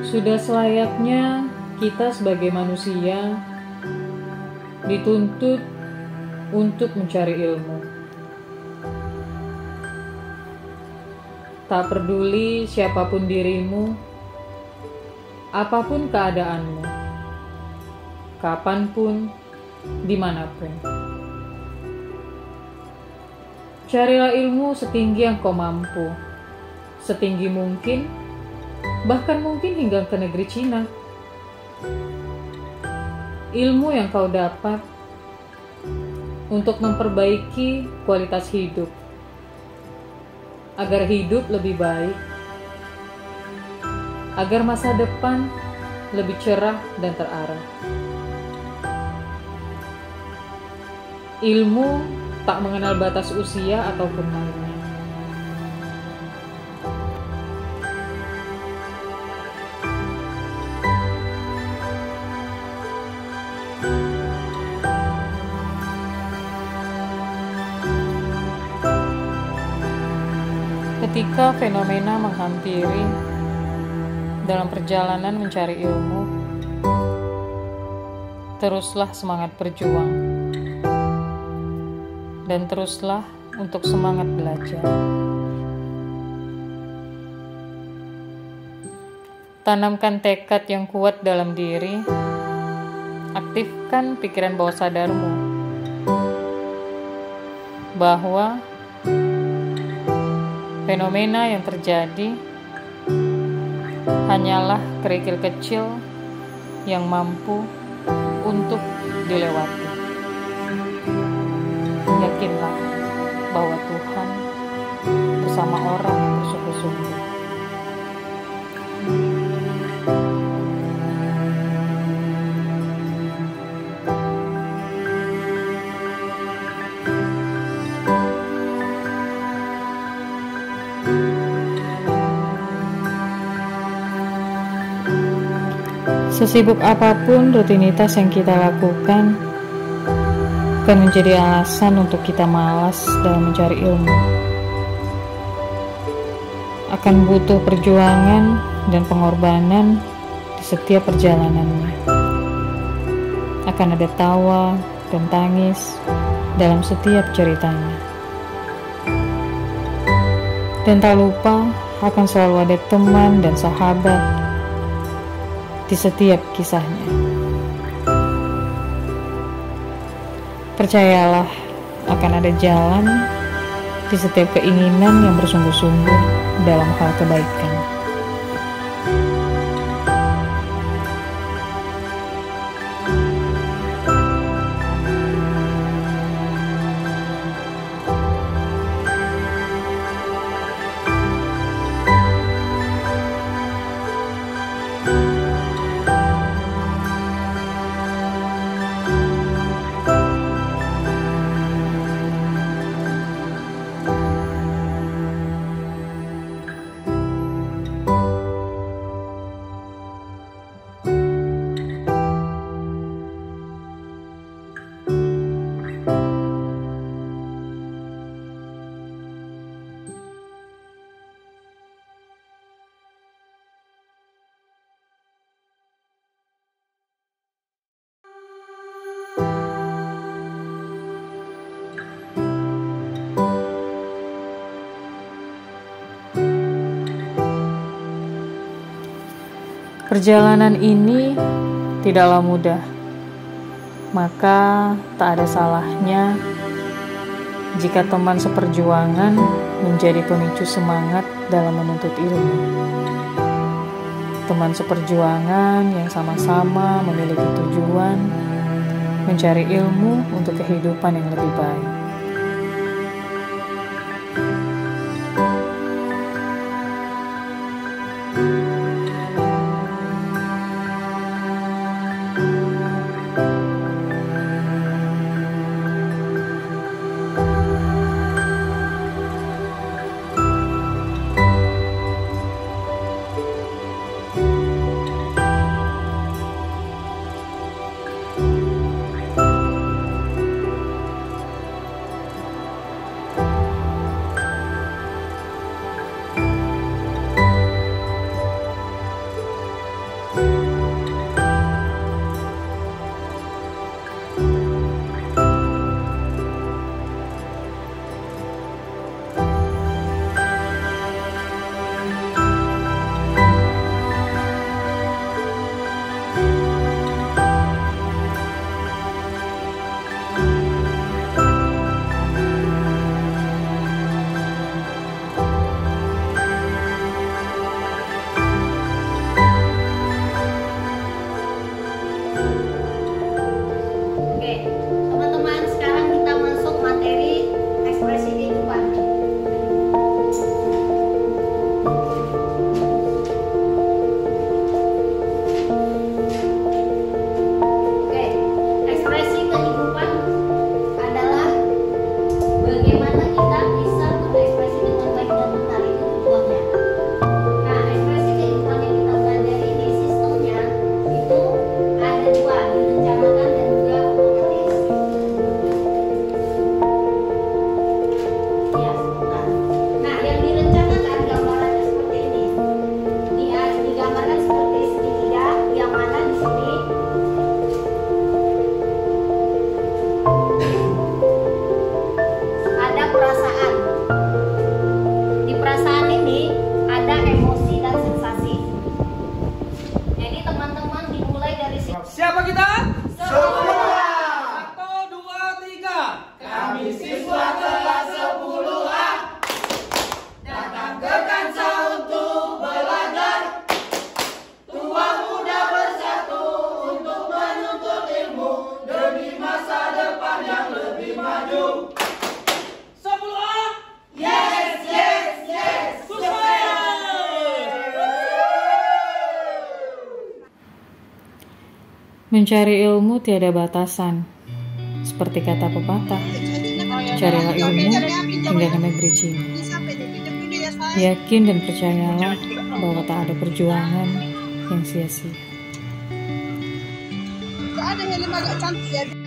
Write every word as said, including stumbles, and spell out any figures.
Sudah selayaknya kita sebagai manusia dituntut untuk mencari ilmu. Tak peduli siapapun dirimu, apapun keadaanmu, kapanpun, dimanapun. Carilah ilmu setinggi yang kau mampu, setinggi mungkin, bahkan mungkin hingga ke negeri Cina. Ilmu yang kau dapat untuk memperbaiki kualitas hidup, agar hidup lebih baik, agar masa depan lebih cerah dan terarah. Ilmu tak mengenal batas usia ataupun lainnya. Ketika fenomena menghampiri dalam perjalanan mencari ilmu, teruslah semangat berjuang dan teruslah untuk semangat belajar. Tanamkan tekad yang kuat dalam diri, aktifkan pikiran bawah sadarmu bahwa fenomena yang terjadi hanyalah kerikil kecil yang mampu untuk dilewati. Yakinlah bahwa Tuhan bersama orang yang bersungguh-sungguh. Sesibuk apapun rutinitas yang kita lakukan akan menjadi alasan untuk kita malas dalam mencari ilmu. Akan butuh perjuangan dan pengorbanan di setiap perjalanannya. Akan ada tawa dan tangis dalam setiap ceritanya. Dan tak lupa akan selalu ada teman dan sahabat di setiap kisahnya. Percayalah, akan ada jalan di setiap keinginan yang bersungguh-sungguh dalam hal kebaikan. Perjalanan ini tidaklah mudah, maka tak ada salahnya jika teman seperjuangan menjadi pemicu semangat dalam menuntut ilmu. Teman seperjuangan yang sama-sama memiliki tujuan mencari ilmu untuk kehidupan yang lebih baik. Mencari ilmu tiada batasan, seperti kata pepatah. Carilah ilmu hingga ke negeri Cina. Yakin dan percayalah bahwa tak ada perjuangan yang sia-sia. Ada helm agak cantik ya.